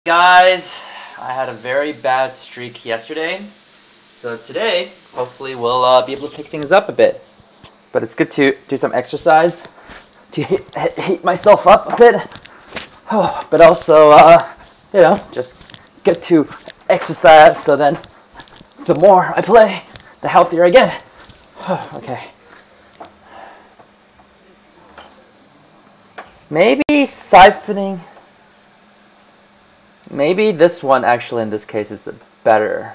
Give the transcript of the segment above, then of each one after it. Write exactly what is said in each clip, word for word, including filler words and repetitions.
Guys, I had a very bad streak yesterday, so today hopefully we'll uh, be able to pick things up a bit. But it's good to do some exercise to heat, heat myself up a bit, oh, but also uh, you know, just get to exercise so then the more I play, the healthier I get. Okay. Maybe siphoning. Maybe this one actually in this case is better.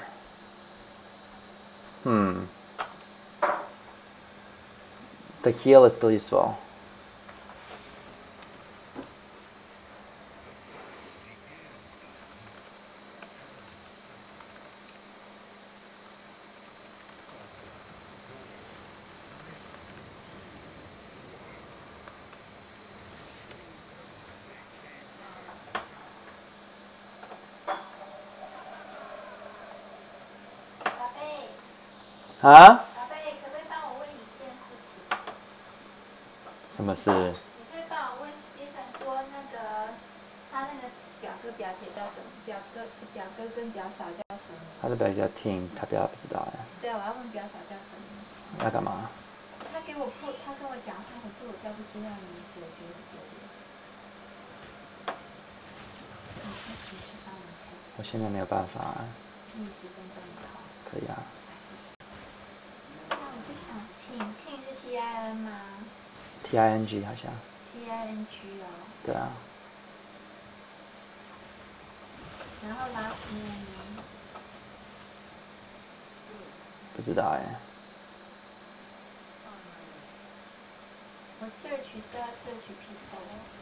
Hmm. The heal is still useful.啊？什么事？ 你可以帮我问 Stephen 说，那个他那个表哥表姐叫什么？表哥表哥跟表嫂叫什么？ 他的表姐叫 Ting， 他表不知道哎。 对，我要问表嫂叫什么。 要干嘛？ 他给我破，他跟我讲话，可是我叫不出他的名字，我觉得丢脸。 我现在没有办法。 你十分钟好。 可以啊。 那我就想听，听是 T I N 吗 ？T I N G 好像。 T I N G 哦。 对啊。 然后 last name 呢？ 不知道哎。 我 search 是要 search people。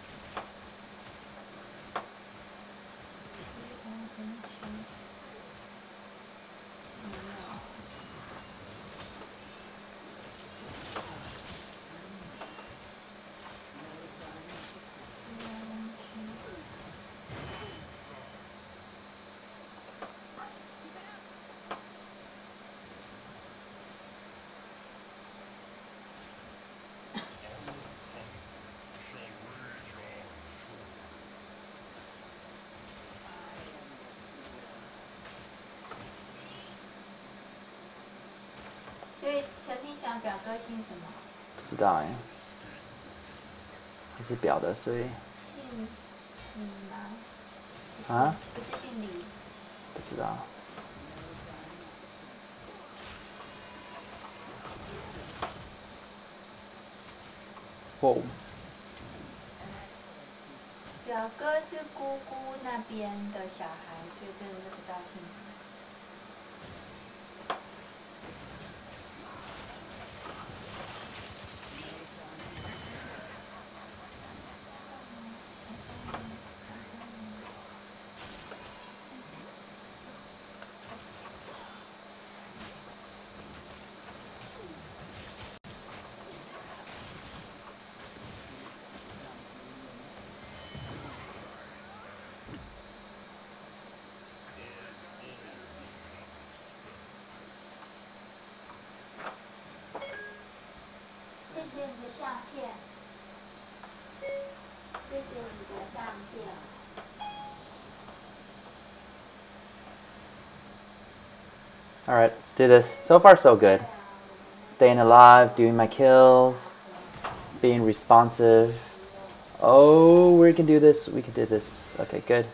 所以陈平祥表哥姓什么？ 不知道哎。他是表的，所以。 姓李吗？ 啊？ 不是姓李。 不知道。哦。 表哥是姑姑那边的小孩，所以这个是不知道姓什么。谢谢你的相片，谢谢你的相片。 Alright, let's do this. So far, so good. Staying alive, doing my kills, being responsive. Oh, we can do this. We can do this. Okay, good.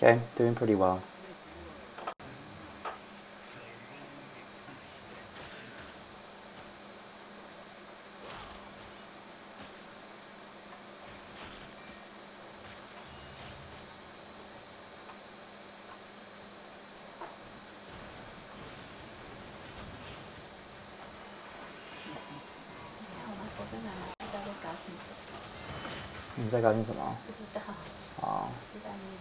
Okay, doing pretty well.你在搞定什么？ 不知道。 哦。 吃蛋面。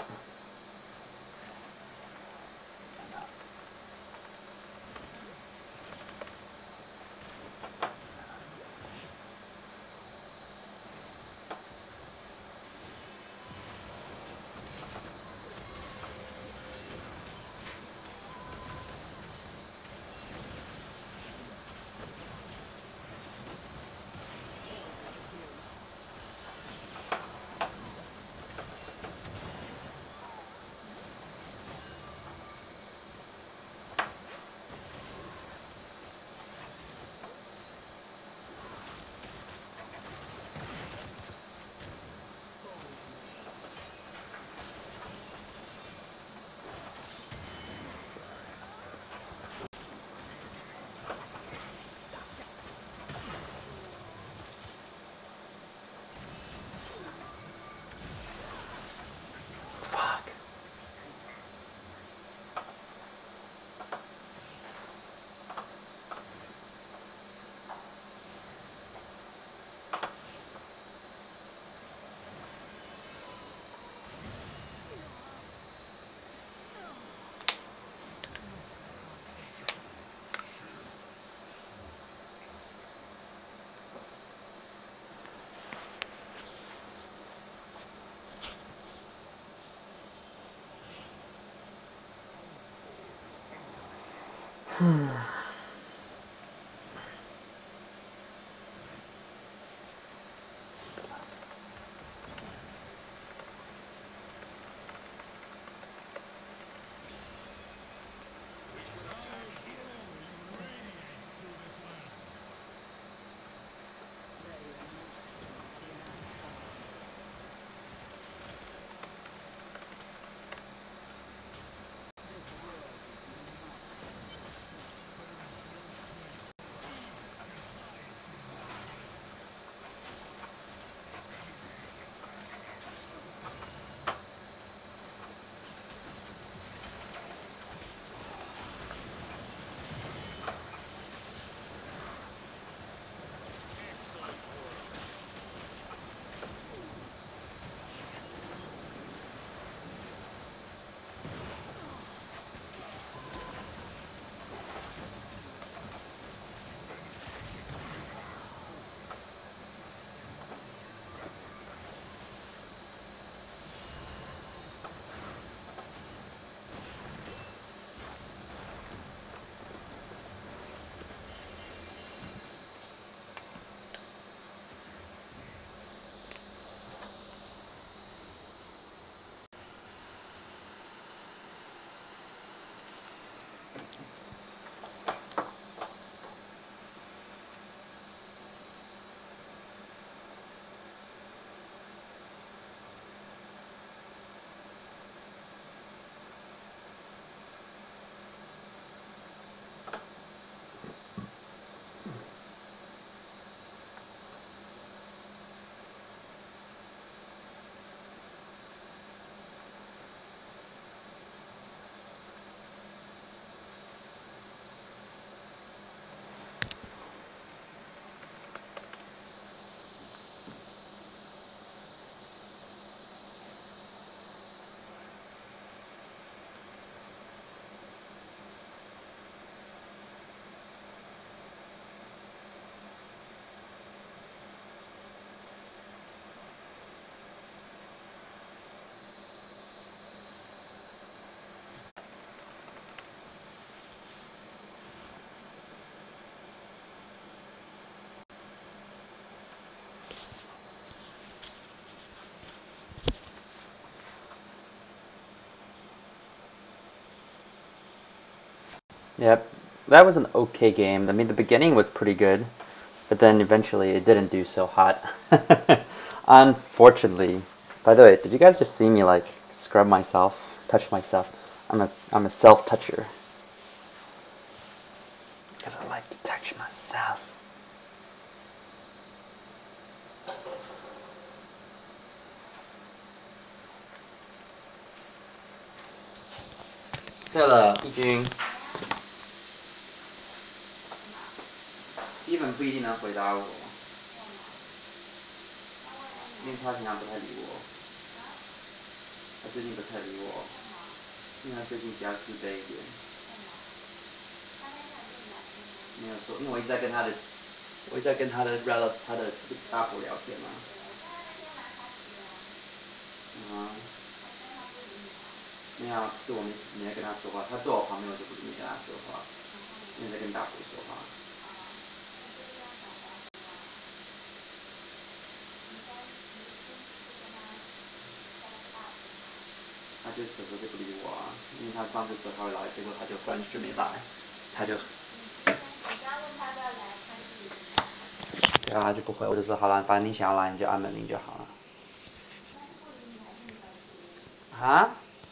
Fuck. Hmm. Yep, that was an okay game. I mean, the beginning was pretty good, but then eventually it didn't do so hot. Unfortunately. By the way, did you guys just see me like scrub myself, touch myself? I'm a I'm a self toucher because I like to touch myself. Hello，义军。Steven 不一定能回答我，因为他平常不太理我。 他最近不太理我，因为他最近比较自卑一点。没有说，因为我一直在跟他的，我一直在跟他的 rel 他的大伯聊天嘛。嗯。没有啊，是我没没在跟他说话，他坐我旁边我就不跟你跟他说话，因为在跟大伯说话。他就此时就不理我啊，因为他上次说他会来，结果他就忽然就没来，他就。对啊，他就不回，我就说好了，反正你想要来你就按门铃就好了。啊？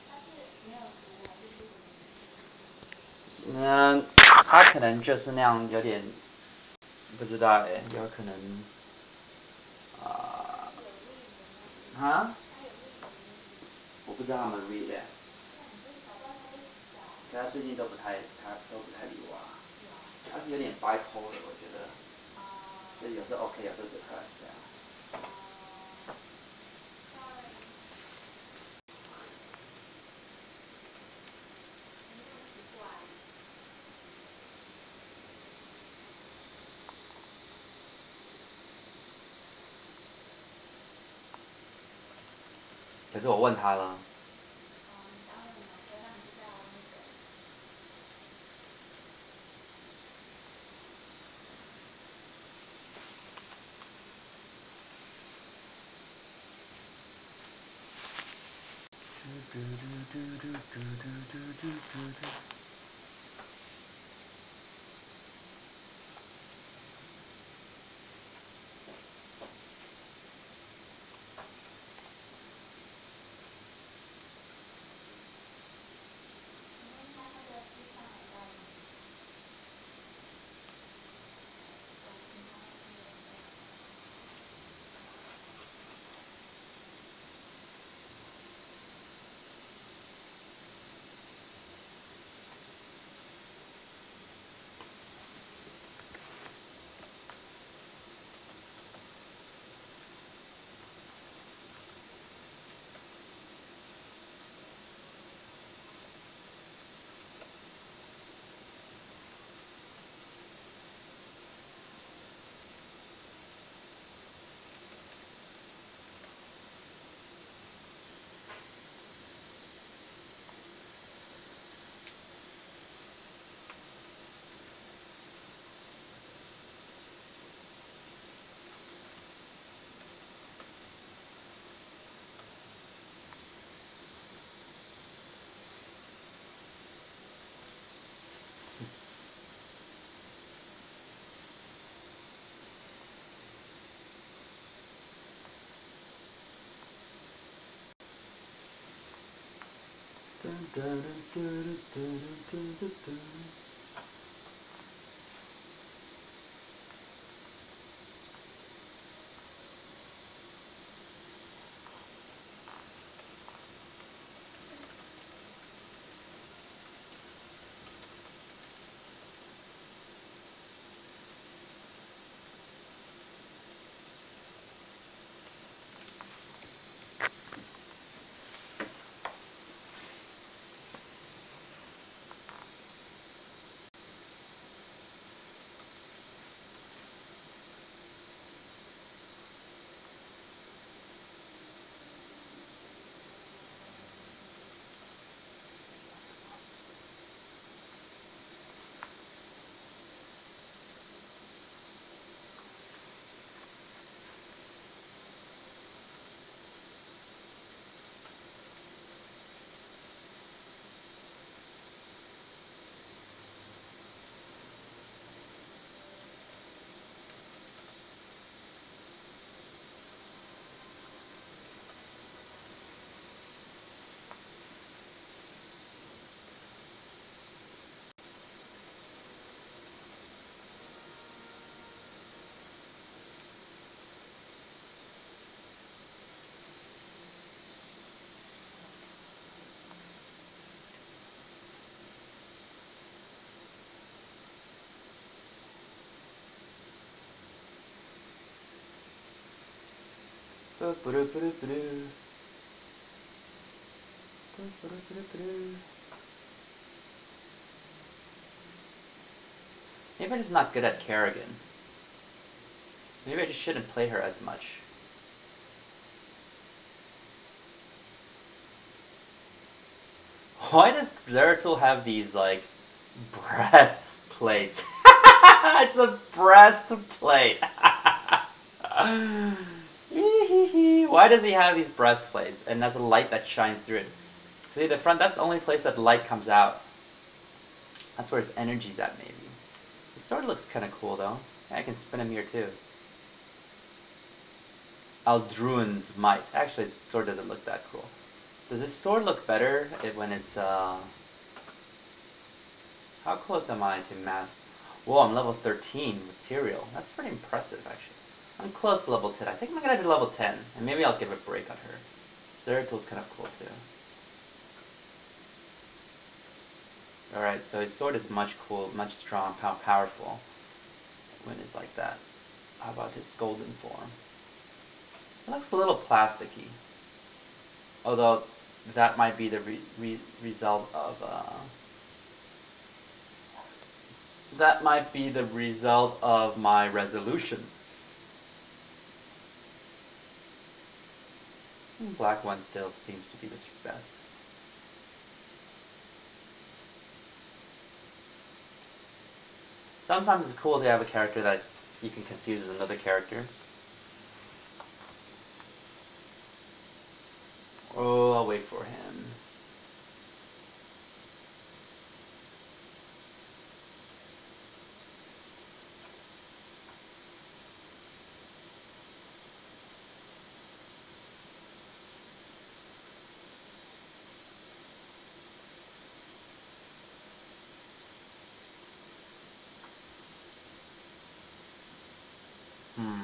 嗯，他可能就是那样，有点不知道哎，有可能啊啊，我不知道他们 read 的，可他最近都不太，他都不太理我啊。他是有点 bipolar 我觉得，就有时候 OK，有时候 depressed 啊。可是我问他了。不不噜不噜不噜。 Maybe I'm just not good at Kerrigan. Maybe I just shouldn't play her as much. Why does Zeratul have these, like, breastplates? It's a breastplate! Why does he have these breastplates? And that's a light that shines through it. See, the front, that's the only place that light comes out. That's where his energy's at, maybe. His sword looks kind of cool, though. Yeah, I can spin him here, too. Aldruin's Might. Actually, his sword doesn't look that cool. Does his sword look better if, when it's, uh... How close am I to master? Whoa, I'm level thirteen material. That's pretty impressive, actually. I'm close to level ten. I think I'm gonna do level ten, and maybe I'll give a break on her. Zeratul's kind of cool, too. Alright, so his sword is much cool, much strong, pow powerful when it's like that. How about his golden form? It looks a little plasticky. Although, that might be the re re result of, uh... That might be the result of my resolution. Black one still seems to be the best. Sometimes it's cool to have a character that you can confuse with another character. Oh, I'll wait for him. Hmm.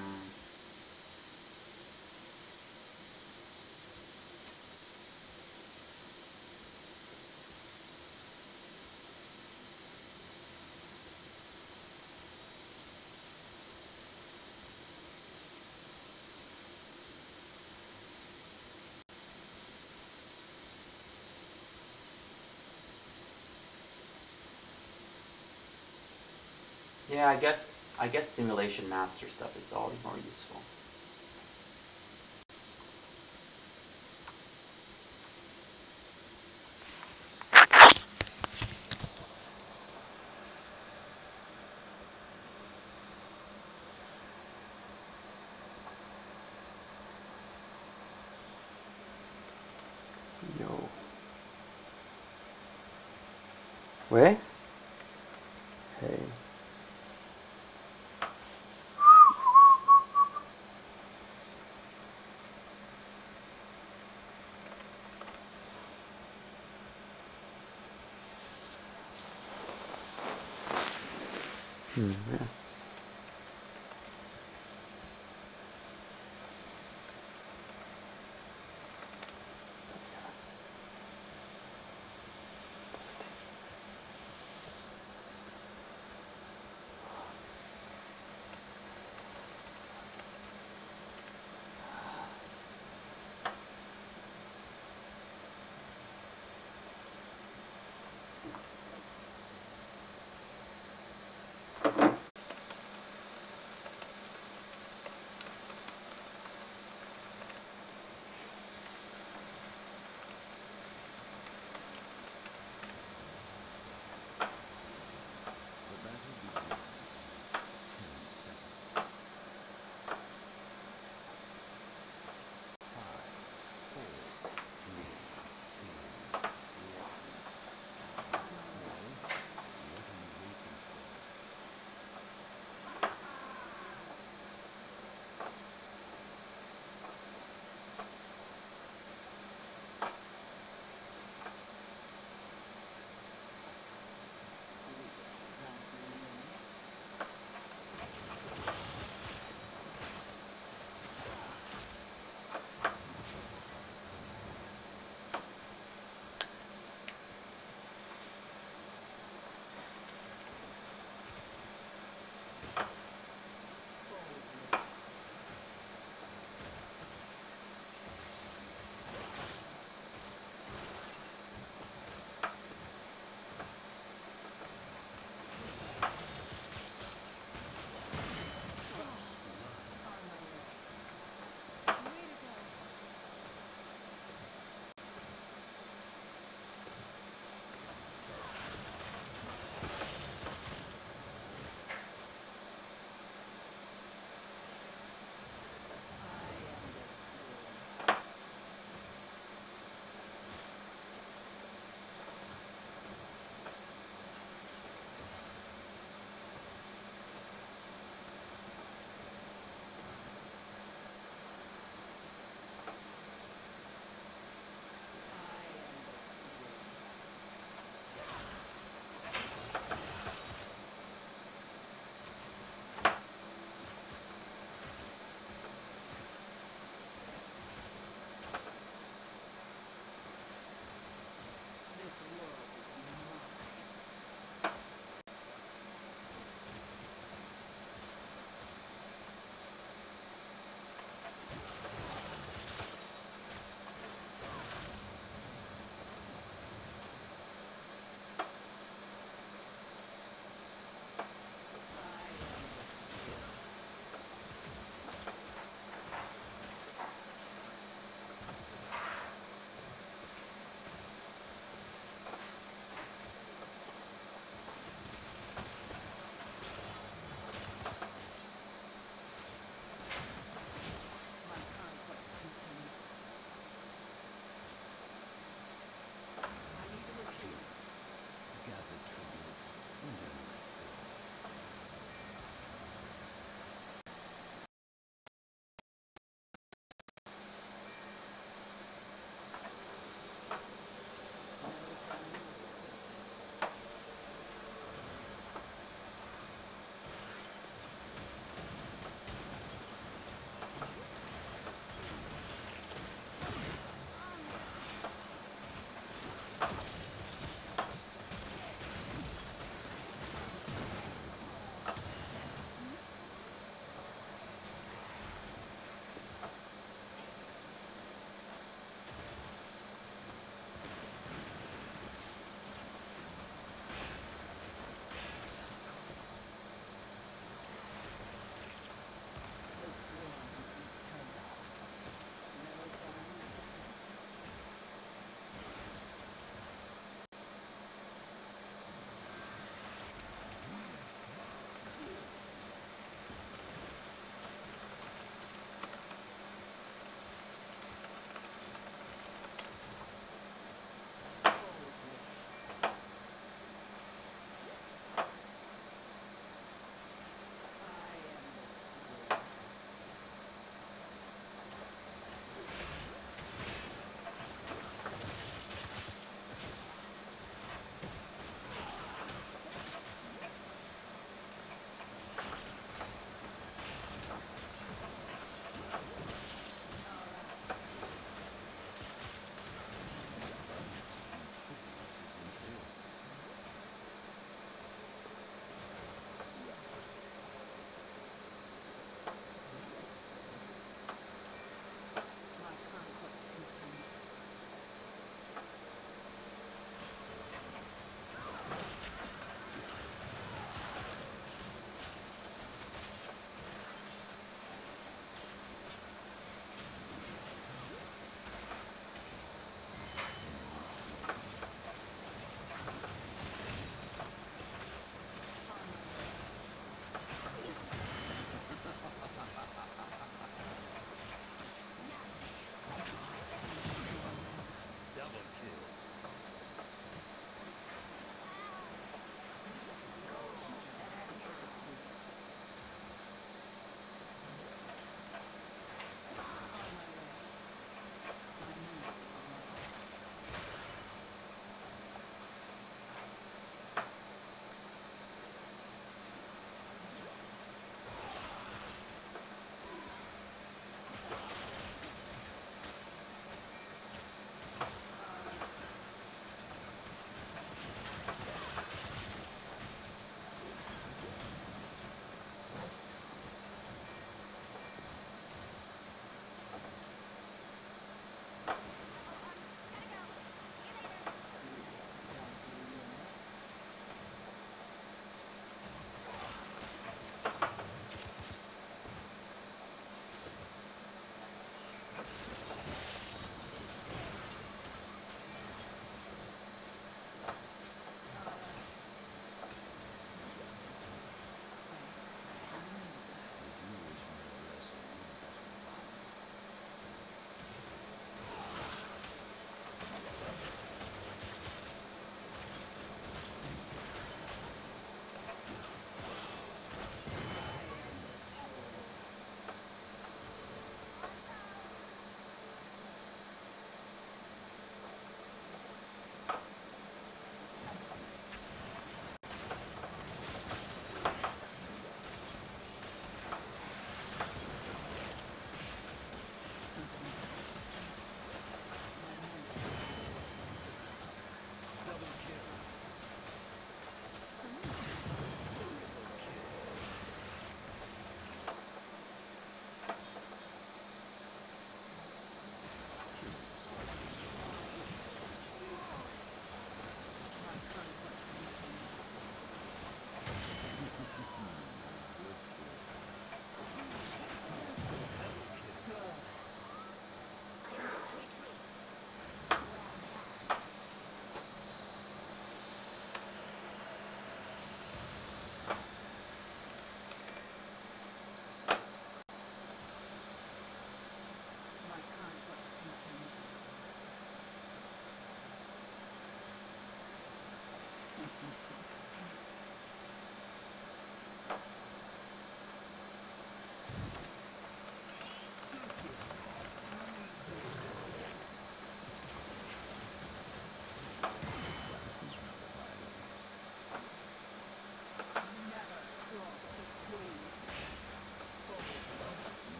Yeah, I guess I guess simulation master stuff is all the more useful. Yo. Wait. Hey. Hmm, yeah.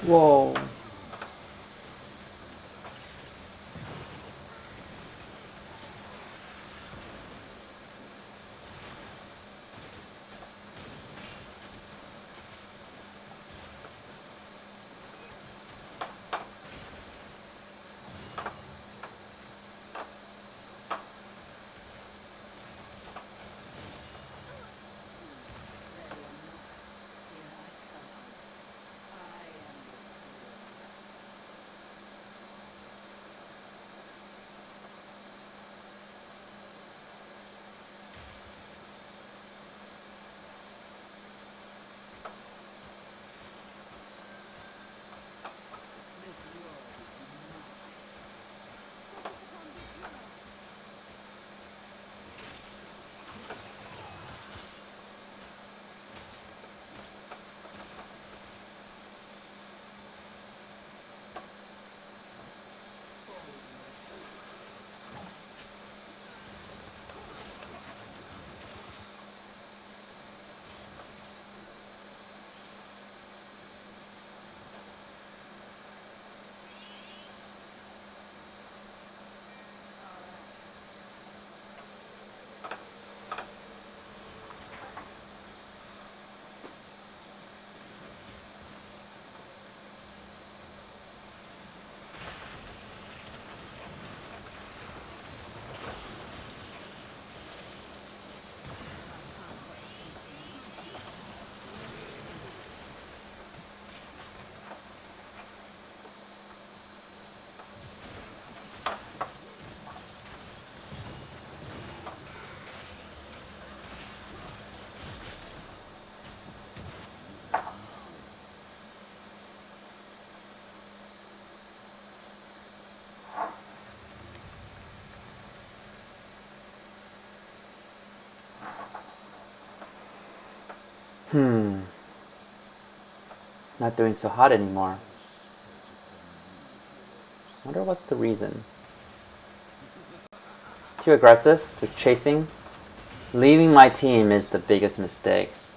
Whoa. Hmm. Not doing so hot anymore. Wonder what's the reason. Too aggressive? Just chasing? Leaving my team is the biggest mistakes.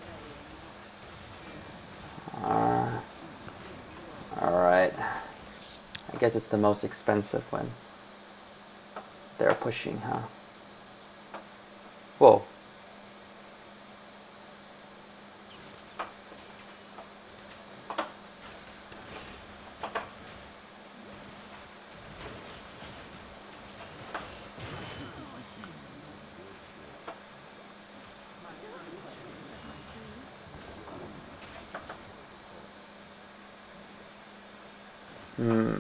Uh, Alright. I guess it's the most expensive when they're pushing, huh? Whoa. Hmm.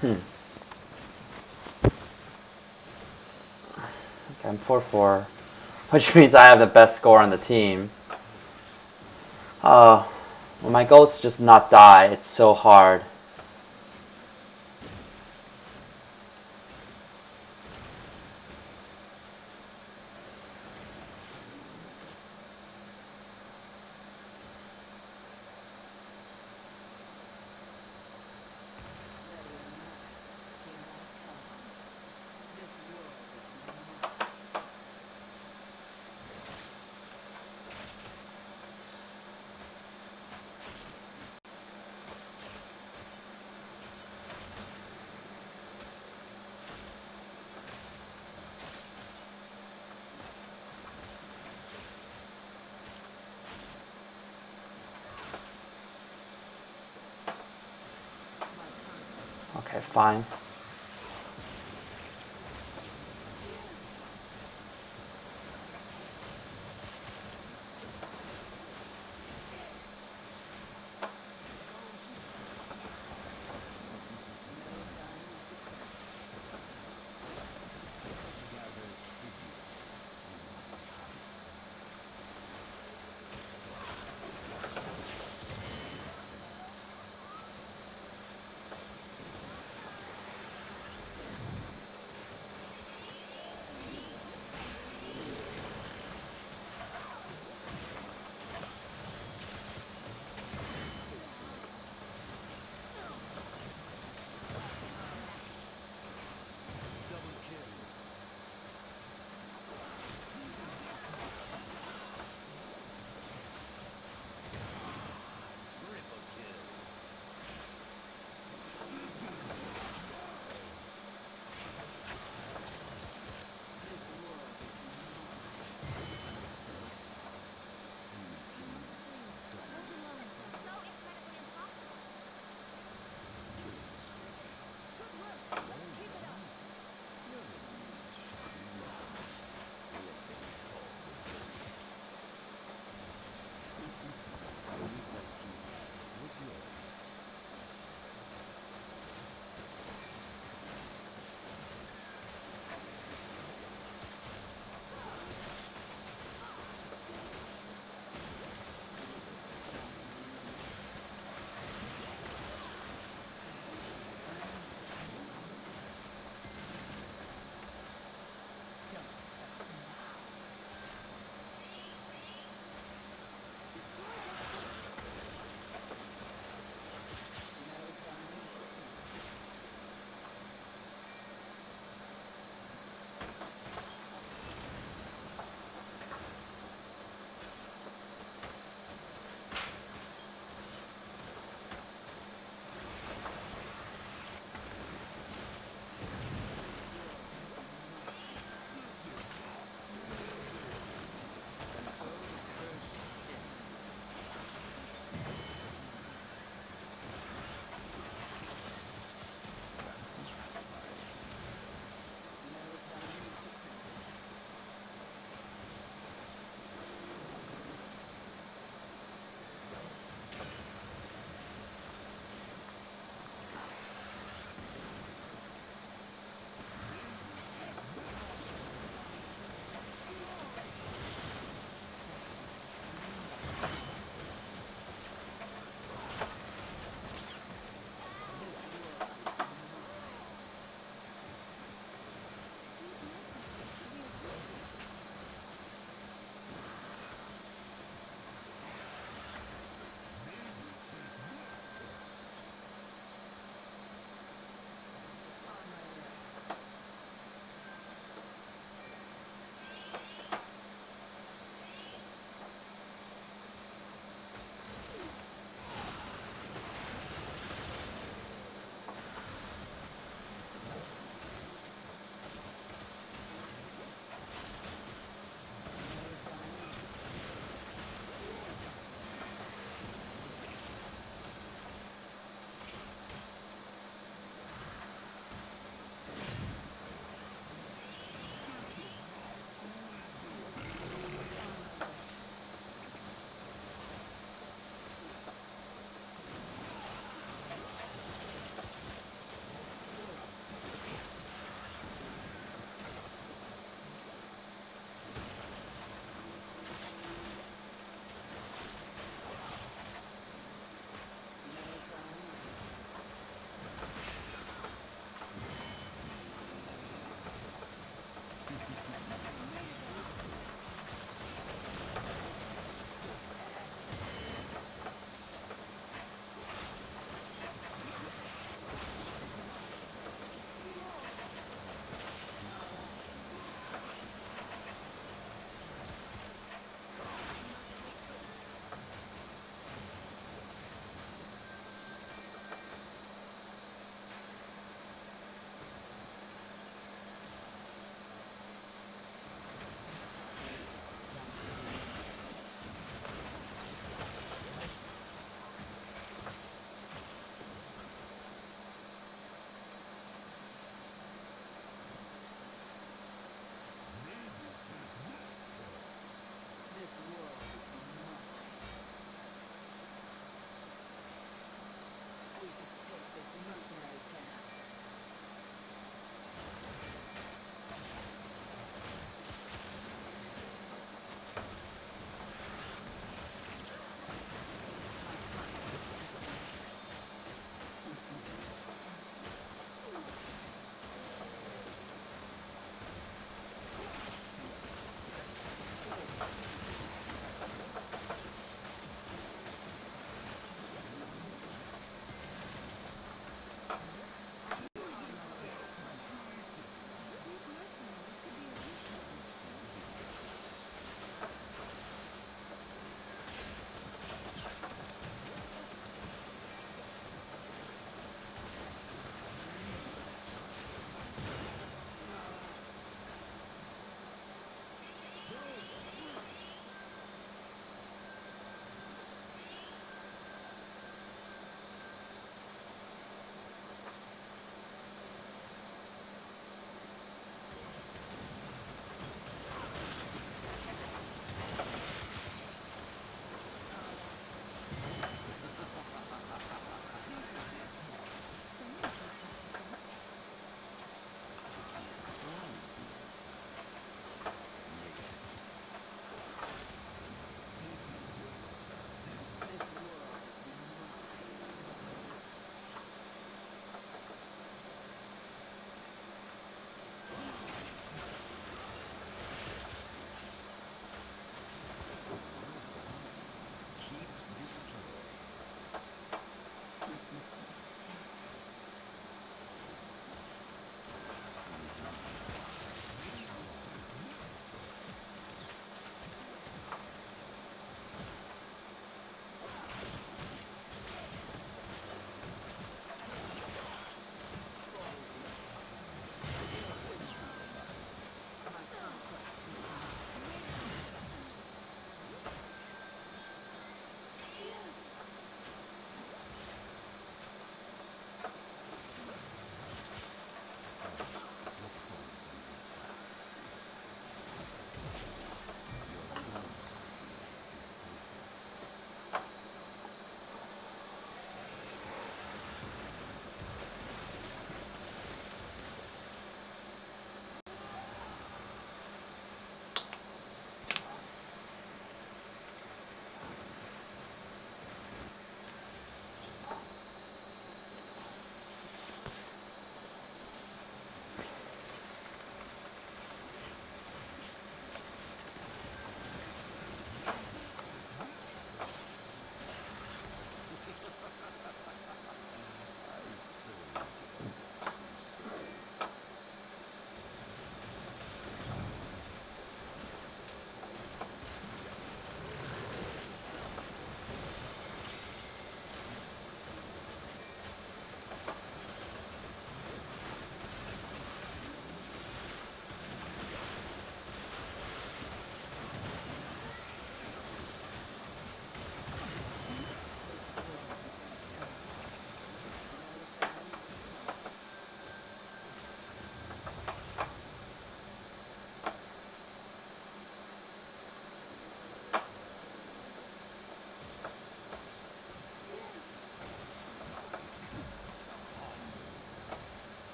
Hmm. Okay, I'm four four, which means I have the best score on the team. Oh, well, my goal is to just not die. It's so hard. Okay, fine.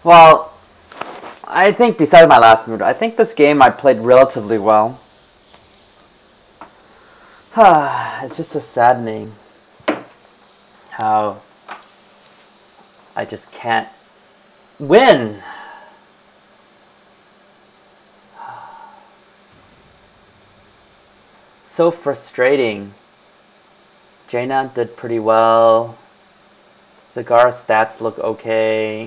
Well, I think besides my last move, I think this game I played relatively well. It's just so saddening how I just can't win. So frustrating. Jaina did pretty well. Zagara's stats look okay.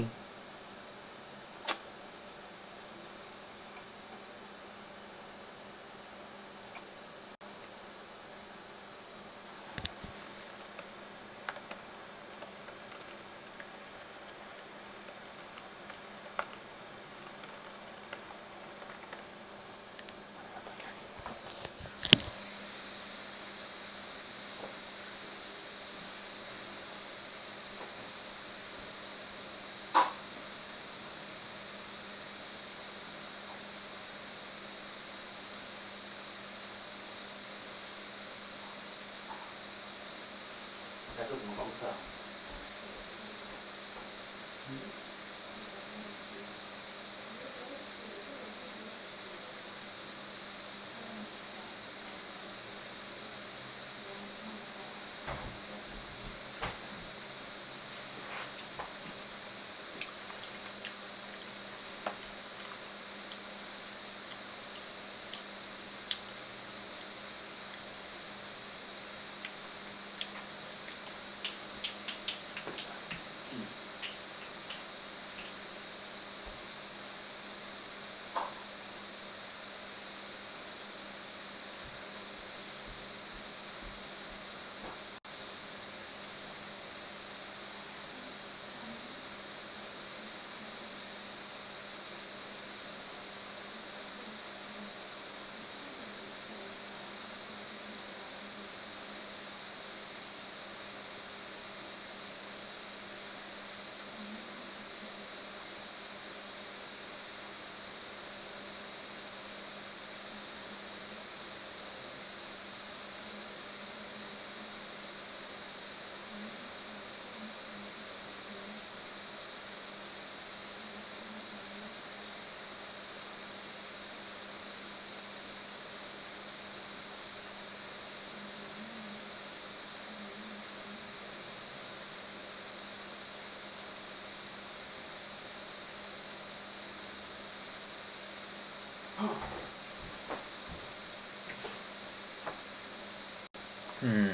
Hmm.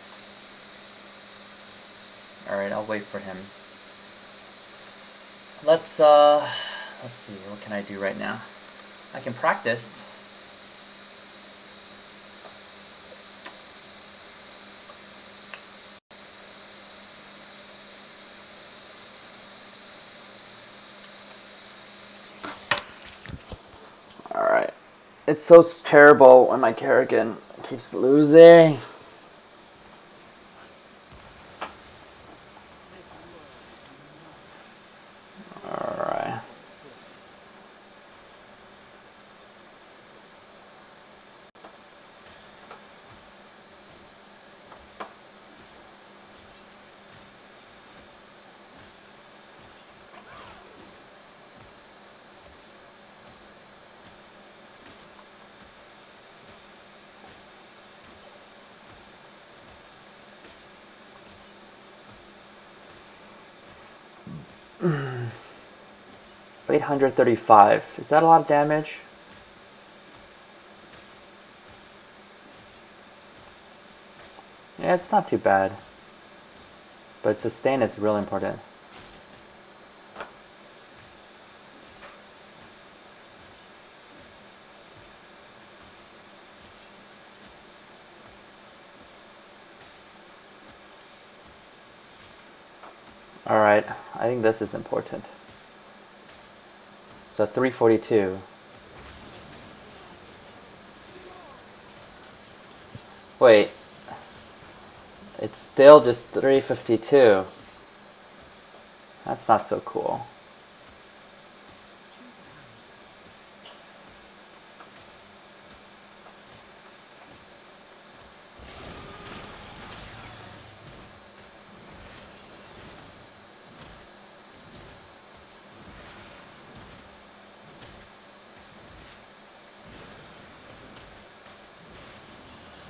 Alright, I'll wait for him. Let's, uh... Let's see, what can I do right now? I can practice. Alright. It's so terrible when my Kerrigan keeps losing. Alright. eight hundred thirty-five. Is that a lot of damage? Yeah, it's not too bad. But sustain is real important. Alright, I think this is important. So three forty-two. Wait. It's still just three fifty-two. That's not so cool.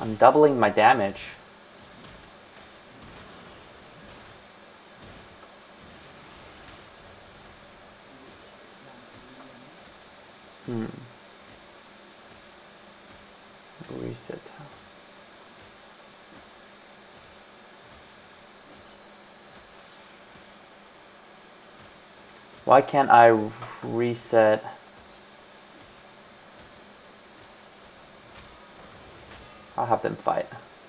I'm doubling my damage. Hmm. Reset. Why can't I reset? I'll have them fight.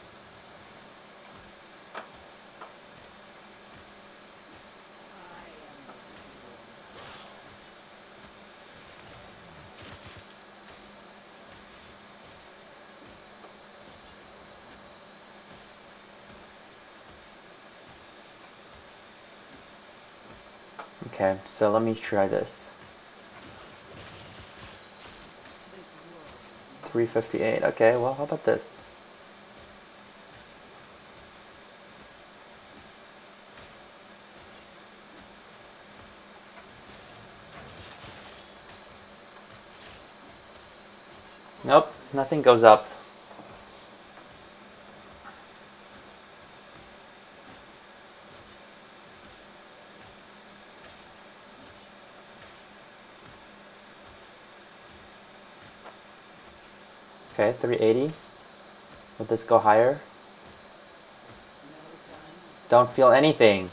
Okay, so let me try this. three fifty-eight. Okay, well, how about this? Nope, nothing goes up. Okay, three eighty. Will this go higher? Don't feel anything.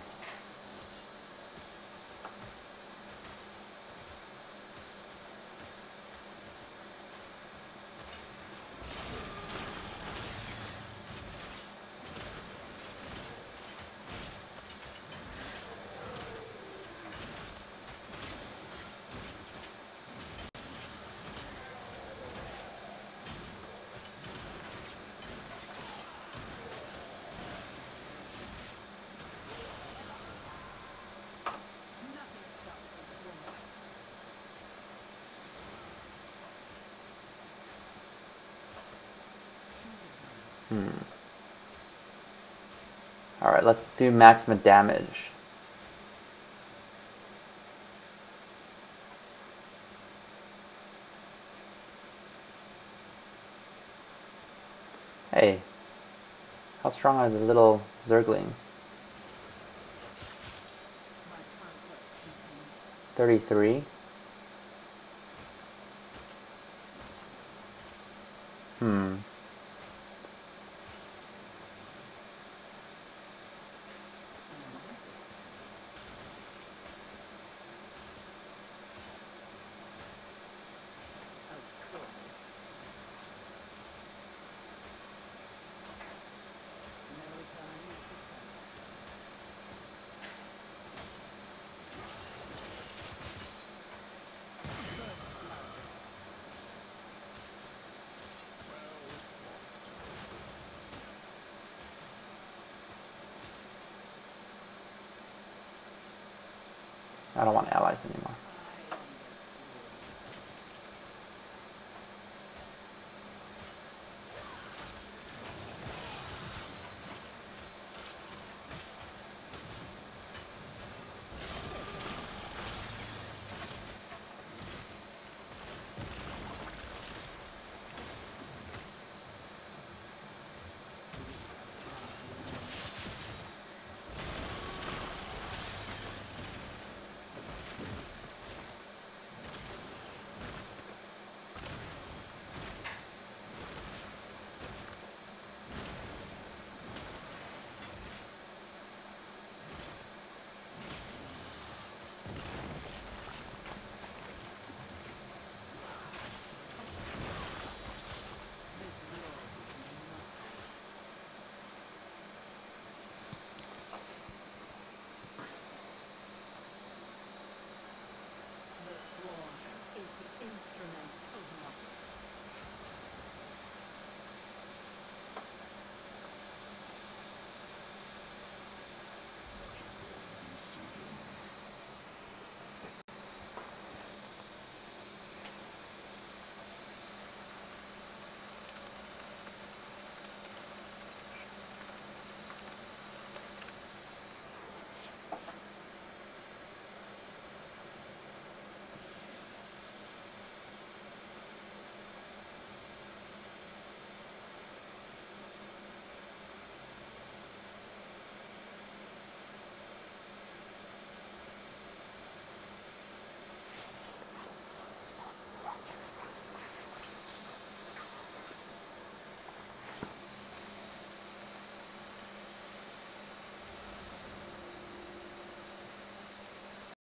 Hmm. Alright, let's do maximum damage. Hey, how strong are the little Zerglings? thirty-three? Hmm. I don't want allies anymore.